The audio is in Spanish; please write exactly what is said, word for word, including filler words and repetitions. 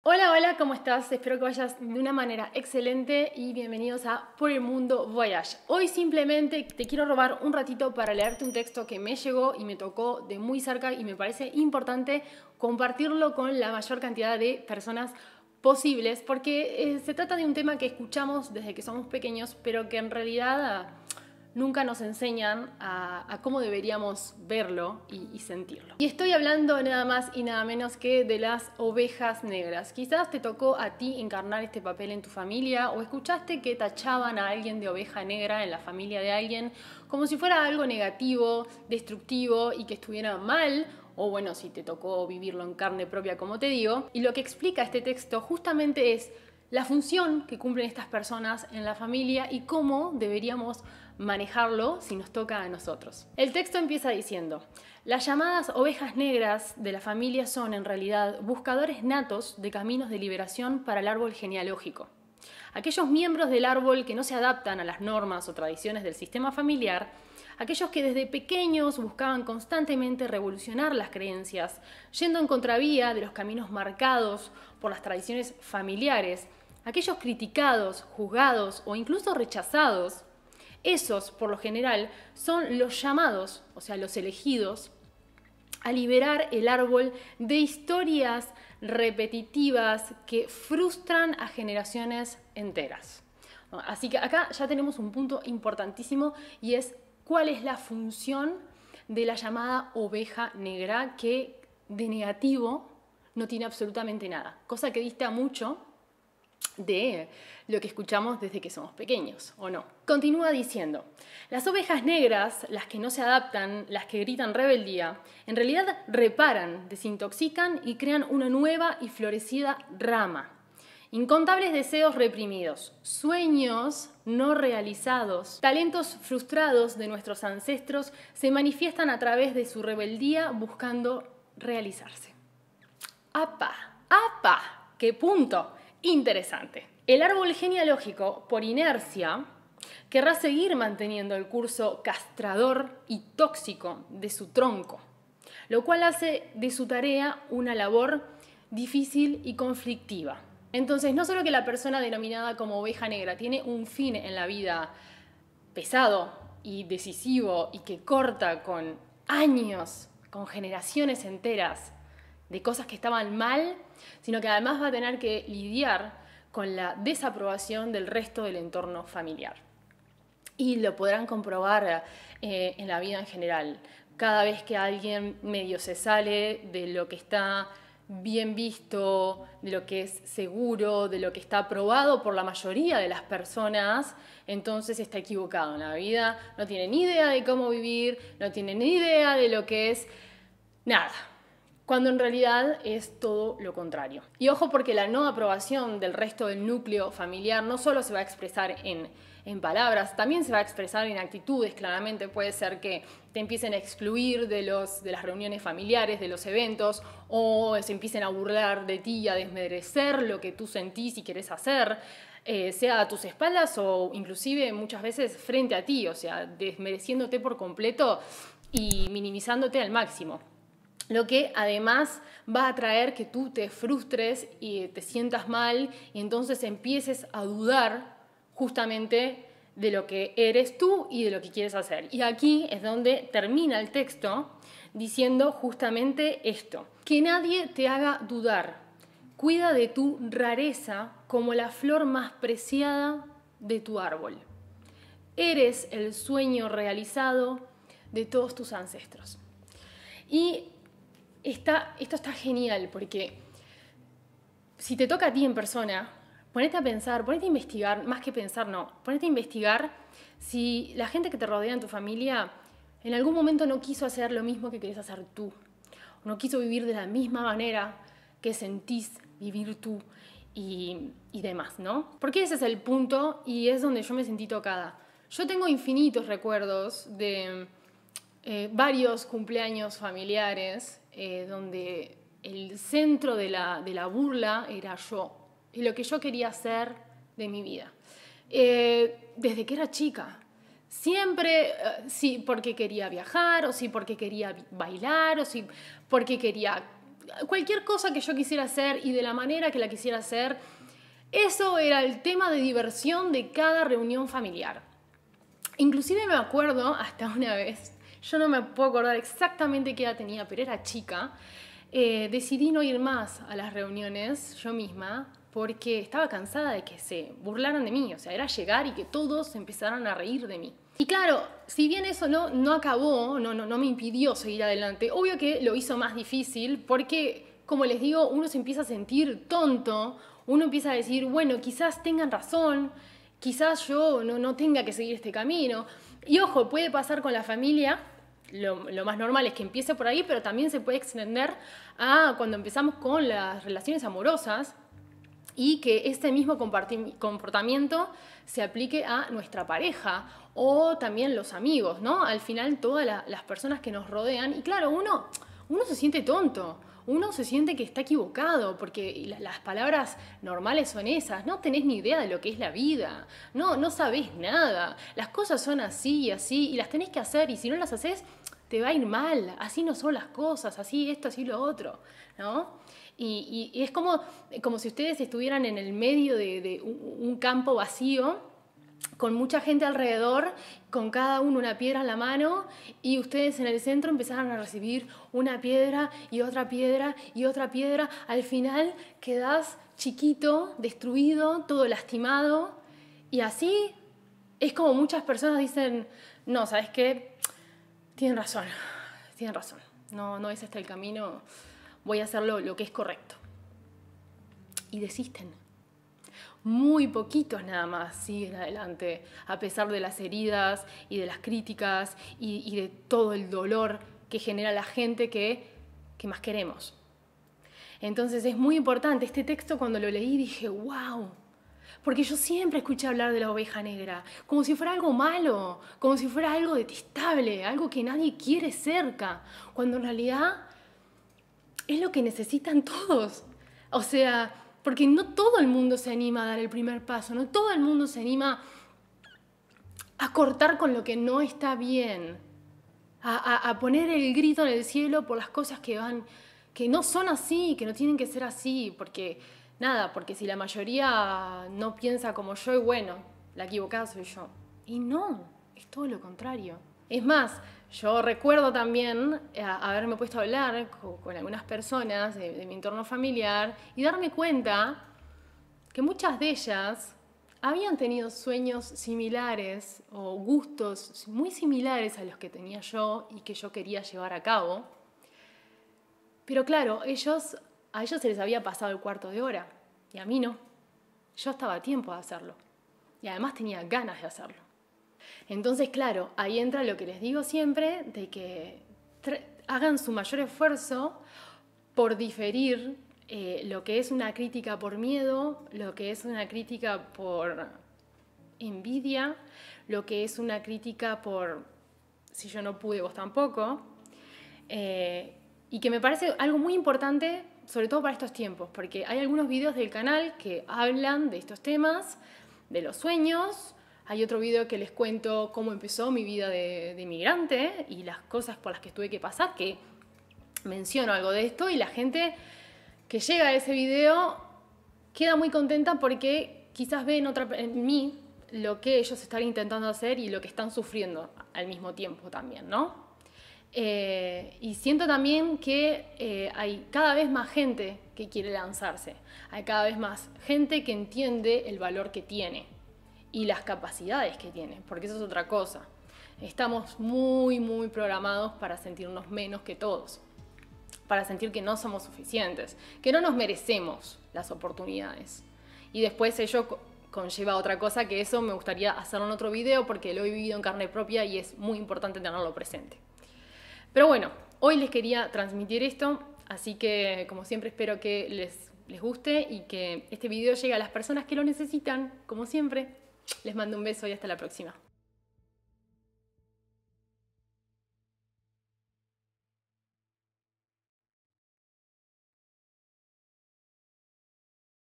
Hola, hola, ¿cómo estás? Espero que vayas de una manera excelente y bienvenidos a Por el Mundo Voyage. Hoy simplemente te quiero robar un ratito para leerte un texto que me llegó y me tocó de muy cerca y me parece importante compartirlo con la mayor cantidad de personas posibles porque eh, se trata de un tema que escuchamos desde que somos pequeños, pero que en realidad nunca nos enseñan a, a cómo deberíamos verlo y, y sentirlo. Y estoy hablando nada más y nada menos que de las ovejas negras. Quizás te tocó a ti encarnar este papel en tu familia o escuchaste que tachaban a alguien de oveja negra en la familia de alguien como si fuera algo negativo, destructivo y que estuviera mal. O bueno, si te tocó vivirlo en carne propia, como te digo. Y lo que explica este texto justamente es la función que cumplen estas personas en la familia y cómo deberíamos manejarlo si nos toca a nosotros. El texto empieza diciendo: las llamadas ovejas negras de la familia son en realidad buscadores natos de caminos de liberación para el árbol genealógico. Aquellos miembros del árbol que no se adaptan a las normas o tradiciones del sistema familiar, aquellos que desde pequeños buscaban constantemente revolucionar las creencias, yendo en contravía de los caminos marcados por las tradiciones familiares, aquellos criticados, juzgados o incluso rechazados, esos, por lo general, son los llamados, o sea, los elegidos, a liberar el árbol de historias repetitivas que frustran a generaciones enteras. Así que acá ya tenemos un punto importantísimo y es cuál es la función de la llamada oveja negra, que de negativo no tiene absolutamente nada, cosa que dista mucho de lo que escuchamos desde que somos pequeños, ¿o no? Continúa diciendo: las ovejas negras, las que no se adaptan, las que gritan rebeldía, en realidad reparan, desintoxican y crean una nueva y florecida rama. Incontables deseos reprimidos, sueños no realizados, talentos frustrados de nuestros ancestros se manifiestan a través de su rebeldía buscando realizarse. ¡Apa! ¡Apa! ¡Qué punto! Interesante. El árbol genealógico, por inercia, querrá seguir manteniendo el curso castrador y tóxico de su tronco, lo cual hace de su tarea una labor difícil y conflictiva. Entonces, no solo que la persona denominada como oveja negra tiene un fin en la vida pesado y decisivo y que corta con años, con generaciones enteras de cosas que estaban mal, sino que además va a tener que lidiar con la desaprobación del resto del entorno familiar. Y lo podrán comprobar eh, en la vida en general. Cada vez que alguien medio se sale de lo que está bien visto, de lo que es seguro, de lo que está aprobado por la mayoría de las personas, entonces está equivocado en la vida, no tiene ni idea de cómo vivir, no tiene ni idea de lo que es nada, cuando en realidad es todo lo contrario. Y ojo, porque la no aprobación del resto del núcleo familiar no solo se va a expresar en, en palabras, también se va a expresar en actitudes. Claramente puede ser que te empiecen a excluir de, los, de las reuniones familiares, de los eventos, o se empiecen a burlar de ti y a desmerecer lo que tú sentís y querés hacer, eh, sea a tus espaldas o inclusive muchas veces frente a ti, o sea, desmereciéndote por completo y minimizándote al máximo. Lo que además va a traer que tú te frustres y te sientas mal y entonces empieces a dudar justamente de lo que eres tú y de lo que quieres hacer. Y aquí es donde termina el texto diciendo justamente esto: que nadie te haga dudar. Cuida de tu rareza como la flor más preciada de tu árbol. Eres el sueño realizado de todos tus ancestros. Y Está, esto está genial porque si te toca a ti en persona, ponete a pensar, ponete a investigar, más que pensar no, ponete a investigar si la gente que te rodea en tu familia en algún momento no quiso hacer lo mismo que querés hacer tú, o no quiso vivir de la misma manera que sentís vivir tú y, y demás, ¿no? Porque ese es el punto y es donde yo me sentí tocada. Yo tengo infinitos recuerdos de eh, varios cumpleaños familiares Eh, donde el centro de la, de la burla era yo y lo que yo quería hacer de mi vida. Eh, desde que era chica. Siempre, eh, sí porque quería viajar, o sí porque quería bailar, o sí porque quería cualquier cosa que yo quisiera hacer y de la manera que la quisiera hacer. Eso era el tema de diversión de cada reunión familiar. Inclusive me acuerdo, hasta una vez, yo no me puedo acordar exactamente qué edad tenía, pero era chica, eh, decidí no ir más a las reuniones yo misma porque estaba cansada de que se burlaran de mí. O sea, era llegar y que todos empezaran a reír de mí. Y claro, si bien eso no, no acabó, no, no, no me impidió seguir adelante, obvio que lo hizo más difícil porque, como les digo, uno se empieza a sentir tonto, uno empieza a decir, bueno, quizás tengan razón, quizás yo no, no tenga que seguir este camino. Y ojo, puede pasar con la familia, lo, lo más normal es que empiece por ahí, pero también se puede extender a cuando empezamos con las relaciones amorosas y que este mismo comportamiento se aplique a nuestra pareja o también los amigos, ¿no? Al final todas la, las personas que nos rodean. Y claro, uno, uno se siente tonto, uno se siente que está equivocado, porque las palabras normales son esas, no tenés ni idea de lo que es la vida, no, no sabés nada, las cosas son así y así, y las tenés que hacer, y si no las haces, te va a ir mal, así no son las cosas, así esto, así lo otro, ¿no? Y, y, y es como, como si ustedes estuvieran en el medio de, de un, un campo vacío, con mucha gente alrededor, con cada uno una piedra en la mano, y ustedes en el centro empezaron a recibir una piedra y otra piedra y otra piedra. Al final quedás chiquito, destruido, todo lastimado, y así es como muchas personas dicen, no, ¿sabes qué? Tienen razón, tienen razón, no, no es este el camino, voy a hacer lo, lo que es correcto. Y desisten. Muy poquitos nada más siguen adelante, a pesar de las heridas y de las críticas y, y de todo el dolor que genera la gente que, que más queremos. Entonces es muy importante, este texto cuando lo leí dije, wow, porque yo siempre escuché hablar de la oveja negra, como si fuera algo malo, como si fuera algo detestable, algo que nadie quiere cerca, cuando en realidad es lo que necesitan todos. O sea, porque no todo el mundo se anima a dar el primer paso, no todo el mundo se anima a cortar con lo que no está bien, a, a, a poner el grito en el cielo por las cosas que van, que no son así, que no tienen que ser así, porque nada, porque si la mayoría no piensa como yo, y bueno, la equivocada soy yo. Y no, es todo lo contrario. Es más, yo recuerdo también a, haberme puesto a hablar con, con algunas personas de, de mi entorno familiar y darme cuenta que muchas de ellas habían tenido sueños similares o gustos muy similares a los que tenía yo y que yo quería llevar a cabo. Pero claro, ellos, a ellos se les había pasado el cuarto de hora y a mí no. Yo estaba a tiempo de hacerlo y además tenía ganas de hacerlo. Entonces, claro, ahí entra lo que les digo siempre, de que hagan su mayor esfuerzo por diferir eh, lo que es una crítica por miedo, lo que es una crítica por envidia, lo que es una crítica por si yo no pude, vos tampoco, eh, y que me parece algo muy importante, sobre todo para estos tiempos, porque hay algunos videos del canal que hablan de estos temas, de los sueños. Hay otro video que les cuento cómo empezó mi vida de, de inmigrante y las cosas por las que tuve que pasar, que menciono algo de esto y la gente que llega a ese video queda muy contenta porque quizás ve en, otra, en mí lo que ellos están intentando hacer y lo que están sufriendo al mismo tiempo también, ¿no? Eh, y siento también que eh, hay cada vez más gente que quiere lanzarse, hay cada vez más gente que entiende el valor que tiene y las capacidades que tiene, porque eso es otra cosa. Estamos muy, muy programados para sentirnos menos que todos, para sentir que no somos suficientes, que no nos merecemos las oportunidades. Y después ello conlleva otra cosa, que eso me gustaría hacerlo en otro video porque lo he vivido en carne propia y es muy importante tenerlo presente. Pero bueno, hoy les quería transmitir esto, así que como siempre espero que les, les guste y que este video llegue a las personas que lo necesitan, como siempre. Les mando un beso y hasta la próxima.